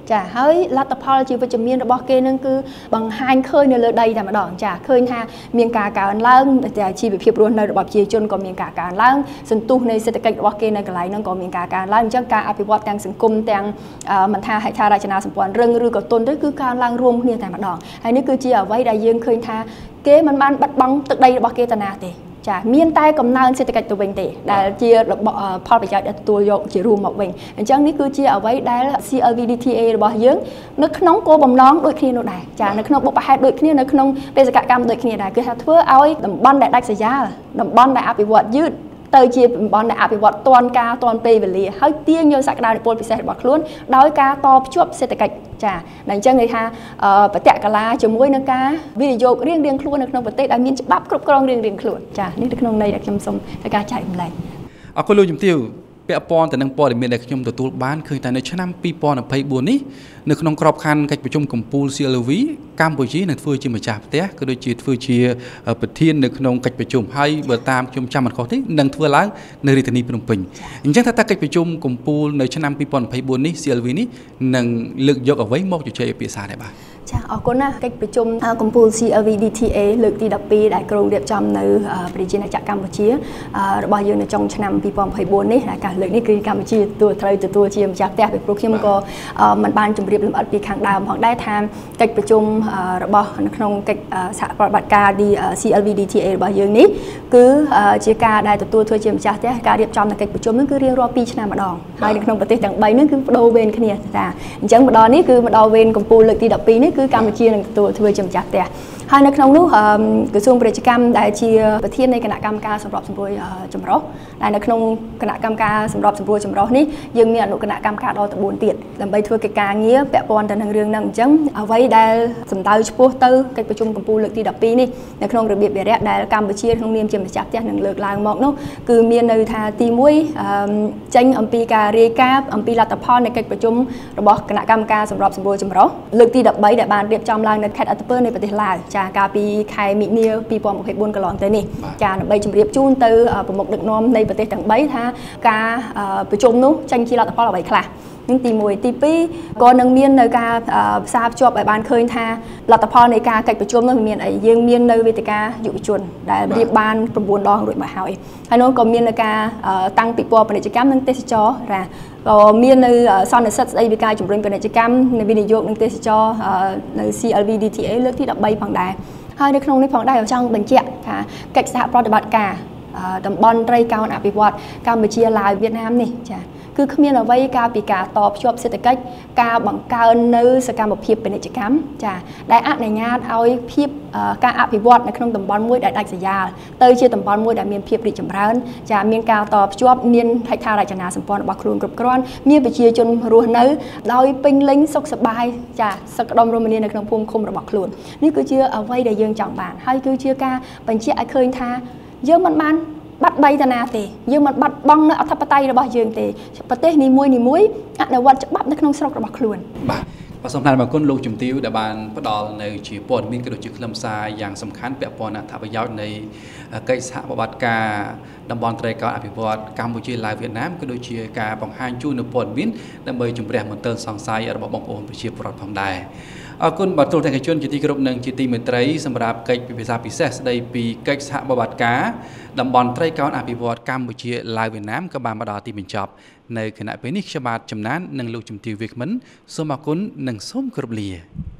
ចាហើយលទ្ធផលជាវិជ្ជមានរបស់គេនឹងគឺបង្ហាញឃើញនៅលើដីតែម្ដងចាឃើញថាមានការកើនឡើងជីវភាពរស់នៅរបស់ប្រជាជនក៏មានការកើនឡើងសន្ទុះនៃសេដ្ឋកិច្ចរបស់គេនៅកន្លែងហ្នឹងក៏មានការកើនឡើងអញ្ចឹងការអភិវឌ្ឍទាំងសង្គមទាំងមិនថាហេដ្ឋារចនាសម្ព័ន្ធរឹងឬក៏ទុនទៅគឺកើនឡើងរួមគ្នាតែម្ដងហើយនេះគឺជាអ្វីដែលយើងឃើញថាគេមិនបានបាត់បង់ទឹកដីរបស់គេទៅណាទេចាមានតែកំណើនសេដ្ឋកិច្ចទៅវិញទេដែលជាផលប្រយោជន៍ដែលទទួលយកជារួមមកវិញអញ្ចឹងនេះគឺជាអ្វីដែល C L V D T A របស់យើងនៅក្នុងគោលបំណងដូចគ្នានោះដែរចានៅក្នុងបុព្វហេតុដូចគ្នានៅក្នុងបេសកកម្មដូចគ្នាដែរគឺថាធ្វើឲ្យតំបន់ដែលដាច់ស្រយាលតំបន់ដែលអភិវឌ្ឍយឺតទៅជាតំបន់ដែលអភិវឌ្ឍទាន់ការទាន់ពេលវេលាហើយទាញយកសក្តានុពលពិសេសរបស់ខ្លួនដោយការតភ្ជាប់សេដ្ឋកិច្ចចាតែអញ្ចឹងគេថាបតកលាជាមួយនឹងការវិនិយោគរៀងរៀងខ្លួននៅក្នុងប្រទេសដែលមានច្បាប់គ្រប់គ្រងរៀងរៀងខ្លួនចានេះនៅក្នុងន័យដែលខ្ញុំសូមឲ្យការចែកម្លែកអរគុណលោកជំទាវពាក់ព័ន្ធទៅនឹងព័ត៌មានដែលខ្ញុំទទួលបានឃើញថានៅឆ្នាំពីរពាន់ยี่สิบสี่នេះនៅក្នុងក្របខ័ណ្ឌកិច្ចប្រជុំកំពូល C L V កម្ពុជានឹងធ្វើជាម្ចាស់ផ្ទះក៏ដូចជាធ្វើជាប្រធាននៅក្នុងកិច្ចប្រជុំហើយបើតាមខ្ញុំចាំមិនខុសទេនឹងធ្វើឡើងនៅរាជធានីភ្នំពេញអញ្ចឹងថាតើកិច្ចប្រជុំកំពូលនៅឆ្នាំពីរពាន់ยี่สิบสี่នេះ C L V នេះនឹងលើកយកអ្វីមកជជែកពិភាក្សាដែរបាទចាអរគុណណាកិច្ចប្រជុំកំពូល C L V D T A លើកទីដប់ពីរដែលក្រុងរៀបចំនៅប្រជាណាចក្រកម្ពុជារបស់យើងនៅចុងឆ្នាំពីរពាន់ยี่สิบสี่នេះដែលការលើកនេះគឺកម្ពុជាទទួលត្រូវទទួលជាម្ចាស់ផ្ទះពីព្រោះខ្ញុំក៏មិនបានជម្រាបលម្អិតពីខាងដើមផងដែរថាកិច្ចប្រជុំរបស់នៅក្នុងកិច្ចសហប្រតិបត្តិការ C L V D T A របស់យើងនេះគឺជាការដែលទទួលធ្វើជាម្ចាស់ផ្ទះការរៀបចំនៅកិច្ចប្រជុំនេះគឺរៀងរាល់ពីរឆ្នាំម្ដងហើយនៅក្នុងប្រទេសទាំងបីនេះគឺបដូរវេនគ្នាចាអញ្ចឹងម្ដងនេះគឺម្ដងវេនកំពូលលើកទីដប់ពីរនេះគឺកម្ពុជានឹងទទួលធ្វើជាម្ចាស់ផ្ទះហើយនៅក្នុងនោះក្រសួងពាណិជ្ជកម្មដែលជាប្រធាននៃគណៈកម្មការសម្របសម្រួលចម្រុះដែលនៅក្នុងគណៈកម្មការសម្របសម្រួលចម្រុះនេះយើងមានអនុគណៈកម្មការដល់ទៅបួនទៀតដើម្បីធ្វើកិច្ចការងារពាក់ព័ន្ធទៅនឹងរឿងហ្នឹងអញ្ចឹងអ្វីដែលសម្ដៅឆ្ពោះទៅកិច្ចប្រជុំកំពូលលើកទីដប់ពីរនេះនៅក្នុងរបៀបវារៈដែលកម្ពុជាក្នុងនាមជាម្ចាស់ផ្ទះនឹងលើកឡើងមកនោះគឺមាននៅថាទីមួយចេញអំពីការរាយការណ៍អំពីលទ្ធផលនៃកិច្ចប្រជុំរបស់គណៈកម្មការសម្របសម្រួលចម្រុះលើកទីដប់បីដែលបានរៀបចំឡើងនៅខេត្តឧត្តរពើនៃប្រទេសឡាវចាកាលពីខែមិនិនាពីរពាន់ยี่สิบสี่កន្លងទៅនេះចាដើម្បីជម្រាបជូនទៅប្រមុខដឹកនាំនៃប្រទេសទាំងបីថាការប្រជុំនោះចេញជាលទ្ធផលអ្វីខ្លះនឹងទីមួយទីពីរក៏នឹងមាននៅការផ្សារភ្ជាប់ឲ្យបានឃើញថាលទ្ធផលនៃការកិច្ចប្រជុំនោះមានអីយើងមាននៅវេទិកាយុវជនដែលរៀបបាន៩ដងរួចមកហើយហើយនោះក៏មាននៅការតាំងពិព័រណ៍ពាណិជ្ជកម្មនិងទេសចរណ៍ណាក៏មាននៅសន្និសីទស្ដីពីការជំរុញពាណិជ្ជកម្មនៃវិនិយោគនិងទេសចរណ៍នៅ C L V D T A លើកទីដប់បីផងដែរហើយនៅក្នុងនេះផងដែរចង់បញ្ជាក់ថាកិច្ចសហប្រតិបត្តិការតំបន់ត្រីកោណអភិវឌ្ឍកម្ពុជាឡាវវៀតណាមនេះចាគឺគ្មានអ្វីការពីការតភ្ជាប់សេដ្ឋកិច្ចការបង្កើននៅសកម្មភាពពាណិជ្ជកម្មចាដែលអនុញ្ញាតឲ្យភាពការអភិវឌ្ឍនៅក្នុងតំបន់មួយដែលដាច់ស្រយាលទៅជាតំបន់មួយដែលមានភាពរីកចម្រើនចាមានការតភ្ជាប់មានហេដ្ឋារចនាសម្ព័ន្ធរបស់ខ្លួនគ្រប់គ្រាន់មានប្រជាជនរស់នៅដោយពេញលេញសុខសប្បាយចាសុខដុមរមនានៅក្នុងភូមិឃុំរបស់ខ្លួននេះគឺជាអ្វីដែលយើងចង់បានហើយគឺជាការបញ្ជាក់ឲ្យឃើញថាយើងមិនបានបាត់បីតាណាទេយើងមិនបាត់បង់នៅអធិបតេយ្យរបស់យើងទេប្រទេសនីមួយនីមួយអនុវត្តច្បាប់នៅក្នុងស្រុករបស់ខ្លួនបាទបាទសូមថ្លែងអំណរគុណលោកជំទាវដែលបានផ្ដល់នៅជាព័ត៌មានក៏ដូចជាខ្លឹមសារយ៉ាងសំខាន់ពាក់ព័ន្ធនឹងអត្ថប្រយោជន៍នៃកិច្ចសហប្រតិបត្តិការតំបន់ត្រីកោណអភិវឌ្ឍកម្ពុជាឡាវវៀតណាមក៏ដូចជាការបង្ហាញជូននូវព័ត៌មានដើម្បីជំរះមន្ទិលសង្ស័យរបស់បងប្អូនប្រជាពលរដ្ឋផងដែរអរគុណបាទទូលទាំងជនជាទីគោរពនិងជាទីមេត្រីសម្រាប់កិច្ចពិភាក្សាពិសេសស្ដីពីកិច្ចសហប្រតិបត្តិការតំបន់ត្រីកោណអភិវឌ្ឍកម្ពុជាឡាវវៀតណាមក៏បានមកដល់ទីបញ្ចប់នៅគណៈពេលនេះខ្ញុំបាទចំណាននិងលោកជំទាវវាគ្មិនសូមអរគុណនិងសូមគោរពលា